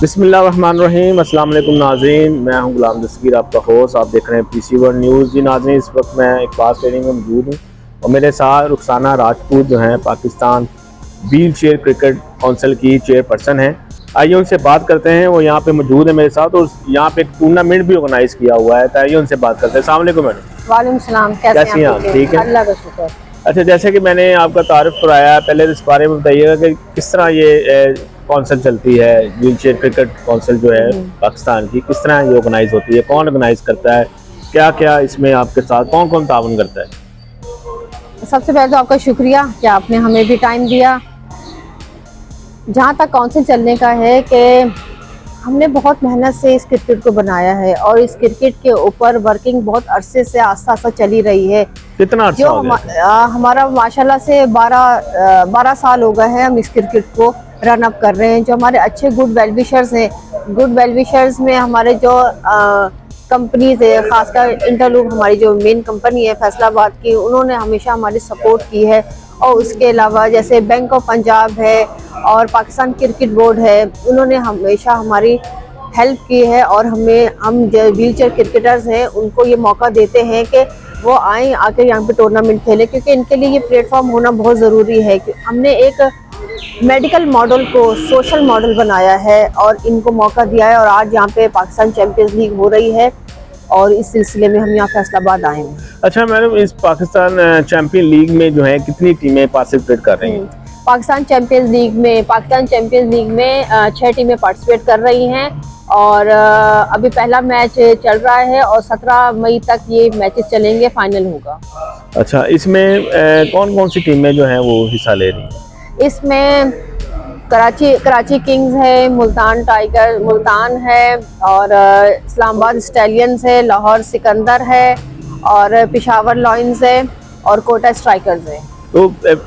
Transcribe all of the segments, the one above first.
बिस्मिल्लाहिर्रहमानिर्रहीम। अस्सलाम वालेकुम नाज़रीन, मैं हूं गुलाम दस्तगीर, आपका होस्ट। आप देख रहे हैं पीसी वर्ल्ड न्यूज़। जी नाज़रीन, इस वक्त मैं एक पास ट्रेनिंग में मौजूद हूं और मेरे साथ रुखसाना राजपूत जो हैं Pakistan wheel chair cricket council की चेयरपर्सन हैं। आइए उनसे बात करते हैं, वो यहाँ पे मौजूद है मेरे साथ और यहाँ पे एक टूर्नामेंट भी ऑर्गेनाइज किया हुआ है। तो आइए उनसे बात करते हैं। अस्सलाम वालेकुम मैडम। वालेकुम सलाम, कैसे हैं आप? ठीक है, अल्लाह का शुक्र। अच्छा, जैसे कि मैंने आपका तारुफ कराया, पहले इस बारे में बताइएगा कि किस तरह ये काउंसिल चलती है, व्हील चेयर क्रिकेट काउंसिल जो है पाकिस्तान की, किस तरह ये ऑर्गेनाइज होती है, कौन ऑर्गेनाइज करता है, क्या क्या इसमें आपके साथ कौन कौन ताउन करता है? सबसे पहले तो आपका शुक्रिया कि आपने हमें भी टाइम दिया। जहाँ तक काउंसिल चलने का है कि हमने बहुत मेहनत से इस क्रिकेट को बनाया है और इस क्रिकेट के ऊपर वर्किंग बहुत अरसे से आस्ता आस्ता चली रही है। कितना अच्छा हो गया? हमारा माशाल्लाह से 12 साल हो गए हैं हम इस क्रिकेट को रन अप कर रहे हैं। जो हमारे अच्छे गुड वेलविशर्स हैं, गुड वेलविशर्स में हमारे जो कंपनीज है, खासकर इंटरलूप हमारी जो मेन कंपनी है फैसलाबाद की, उन्होंने हमेशा हमारी सपोर्ट की है। और उसके अलावा जैसे बैंक ऑफ पंजाब है और पाकिस्तान क्रिकेट बोर्ड है, उन्होंने हमेशा हमारी हेल्प की है। और हम जो व्हील चेयर क्रिकेटर्स हैं उनको ये मौका देते हैं कि वो आएँ, आकर यहाँ पे टूर्नामेंट खेलें, क्योंकि इनके लिए ये प्लेटफॉर्म होना बहुत ज़रूरी है। हमने एक मेडिकल मॉडल को सोशल मॉडल बनाया है और इनको मौका दिया है। और आज यहाँ पे पाकिस्तान चैंपियंस लीग हो रही है और इस सिलसिले में हम यहाँ फैसलाबाद आए हैं। अच्छा मैडम, इस पाकिस्तान चैंपियन लीग में जो है कितनी टीमें पार्टिसिपेट कर रही हैं? पाकिस्तान चैंपियंस लीग में 6 टीमें पार्टिसिपेट कर रही हैं और अभी पहला मैच चल रहा है और 17 मई तक ये मैचेस चलेंगे, फाइनल होगा। अच्छा, इसमें कौन कौन सी टीमें जो हैं वो हिस्सा ले रही हैं? इसमें कराची किंग्स है, मुल्तान है और इस्लामाबाद स्टैलियंस है, लाहौर सिकंदर है और पेशावर लॉयंस है और कोटा स्ट्राइकर्स है। तो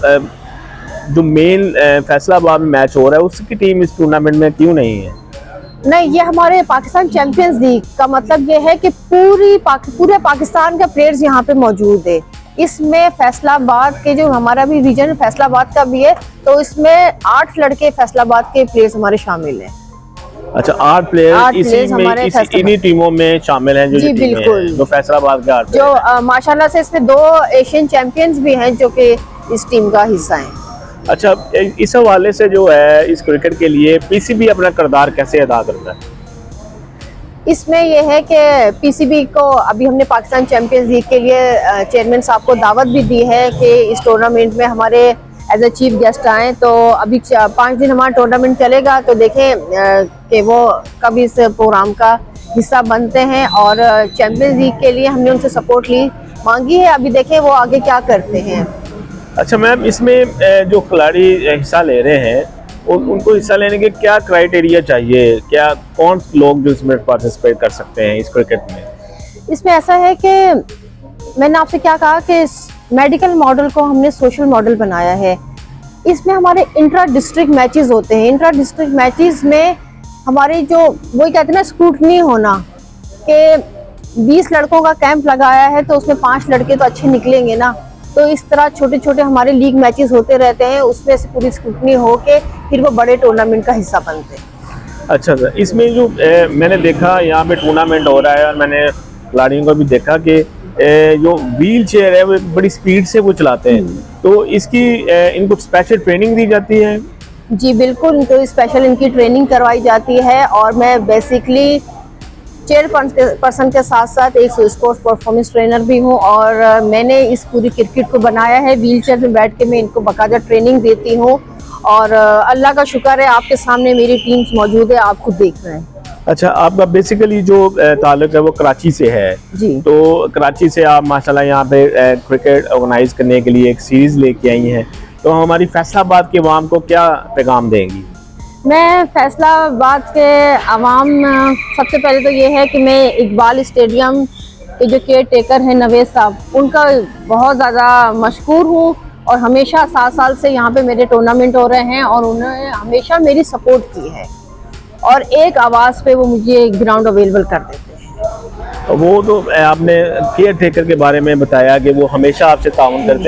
जो मेन फैसलाबाद में मैच हो रहा है उसकी टीम इस टूर्नामेंट में क्यों नहीं है? नहीं, ये हमारे पाकिस्तान चैंपियंस लीग का मतलब ये है कि पूरे पाकिस्तान के प्लेयर्स यहाँ पे मौजूद है। इसमें फैसलाबाद के जो हमारा भी रीजन फैसलाबाद का भी है, तो इसमें 8 लड़के फैसलाबाद के प्लेयर्स हमारे शामिल हैं। अच्छा, 8 प्लेयर इन्हीं टीमों में शामिल हैं? जी बिल्कुल, जो फैसलाबाद के 8 जो माशाल्लाह से इसमें 2 एशियन चैंपियंस भी हैं जो कि इस टीम का हिस्सा हैं। अच्छा, इस हवाले से जो है इस क्रिकेट के लिए पीसीबी अपना किरदार कैसे अदा करता है? इसमें यह है कि पीसीबी को अभी हमने पाकिस्तान चैंपियंस लीग के लिए चेयरमैन साहब को दावत भी दी है कि इस टूर्नामेंट में हमारे एज ए चीफ गेस्ट आएँ। तो अभी 5 दिन हमारा टूर्नामेंट चलेगा, तो देखें कि वो कब इस प्रोग्राम का हिस्सा बनते हैं। और चैंपियंस लीग के लिए हमने उनसे सपोर्ट मांगी है, अभी देखें वो आगे क्या करते हैं। अच्छा मैम, इसमें जो खिलाड़ी हिस्सा ले रहे हैं उनको हिस्सा लेने के क्या क्राइटेरिया चाहिए? क्या कौन लोग जो इसमें पार्टिसिपेट कर सकते हैं इस क्रिकेट में? इसमें ऐसा है कि मैंने आपसे क्या कहा कि मेडिकल मॉडल को हमने सोशल मॉडल बनाया है। इसमें हमारे इंट्रा डिस्ट्रिक्ट मैचेस होते हैं। इंट्रा डिस्ट्रिक्ट मैचेस में हमारे जो वही कहते हैं ना, स्क्रूटनी होना कि 20 लड़कों का कैंप लगाया है तो उसमें 5 लड़के तो अच्छे निकलेंगे ना। तो इस तरह छोटे छोटे हमारे लीग मैचेस होते रहते हैं, उसमें से पूरी स्क्रूटनी हो के फिर वो बड़े टूर्नामेंट का हिस्सा बनते हैं। अच्छा सर, इसमें जो मैंने देखा यहाँ पे टूर्नामेंट हो रहा है और मैंने खिलाड़ियों को भी देखा कि जो व्हील चेयर है वो बड़ी स्पीड से वो चलाते हैं, तो इसकी इनको स्पेशल ट्रेनिंग दी जाती है? जी बिल्कुल, इनको स्पेशल इनकी ट्रेनिंग करवाई जाती है। और मैं बेसिकली चेयरपर्सन के साथ साथ एक स्पोर्ट्स परफॉर्मेंस ट्रेनर भी हूँ और मैंने इस पूरी क्रिकेट को बनाया है। व्हील चेयर में बैठ के मैं इनको बाकायदा ट्रेनिंग देती हूँ और अल्लाह का शुक्र है आपके सामने मेरी टीम्स मौजूद है, आप खुद देख रहे हैं। अच्छा, आपका बेसिकली जो ताल्लुक है वो कराची से है जी। तो कराची से आप माशाल्लाह यहाँ पे क्रिकेट ऑर्गेनाइज करने के लिए एक सीरीज लेके आई हैं, तो हमारी फैसलाबाद के अवाम को क्या पैगाम देंगी? मैं फैसलाबाद के अवाम, सबसे पहले तो ये है कि मैं इकबाल स्टेडियम के जो केयर टेकर हैं नवेद साहब, उनका बहुत ज़्यादा मशकूर हूँ। और हमेशा 7 साल से यहाँ पे मेरे टूर्नामेंट हो रहे हैं और उन्होंने हमेशा मेरी सपोर्ट की है और एक आवाज़ पे वो मुझे ग्राउंड अवेलेबल कर देते हैं। वो तो आपने केयर टेकर के बारे में बताया कि वो हमेशा आपसे ताउन करते हैं,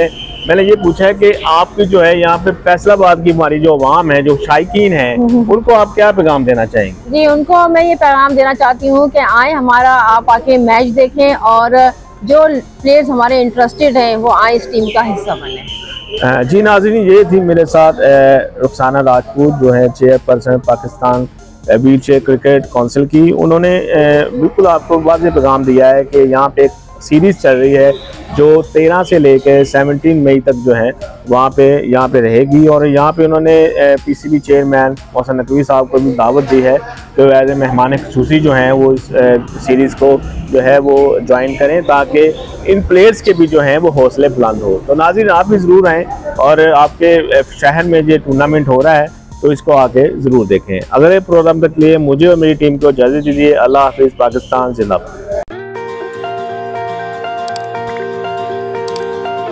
मैंने ये पूछा है कि आपकी जो है यहाँ पे फैसलाबाद की हमारी जो अवाम है, जो शायकीन है, उनको आप क्या पैगाम देना चाहेंगे? जी, उनको मैं ये पैगाम देना चाहती हूँ कि आए हमारा, आप आके मैच देखें और जो प्लेयर्स हमारे इंटरेस्टेड हैं वो आए इस टीम का हिस्सा बने। जी नाज़रीन, ये थी मेरे साथ रुखसाना राजपूत जो है chairperson Pakistan wheel chair cricket council की। उन्होंने बिल्कुल आपको वाज़ेह पैगाम दिया है कि यहाँ पे एक सीरीज़ चल रही है जो 13 से लेकर 17 मई तक जो है वहाँ पे यहाँ पे रहेगी, और यहाँ पे उन्होंने पीसीबी चेयरमैन मोहसिन नकवी साहब को भी दावत दी है कि एज ए मेहमान खुसूसी जो हैं वो इस सीरीज़ को जो है वो ज्वाइन करें, ताकि इन प्लेयर्स के भी जो हैं वो हौसले बुलंद हो। तो नाज़रीन, आप भी ज़रूर आएँ और आपके शहर में ये टूर्नामेंट हो रहा है तो इसको आके ज़रूर देखें। अगले प्रोग्राम तक लिए मुझे और मेरी टीम को इजाज़त दीजिए। अल्लाह हाफिज़। पाकिस्तान जिंदाबाद।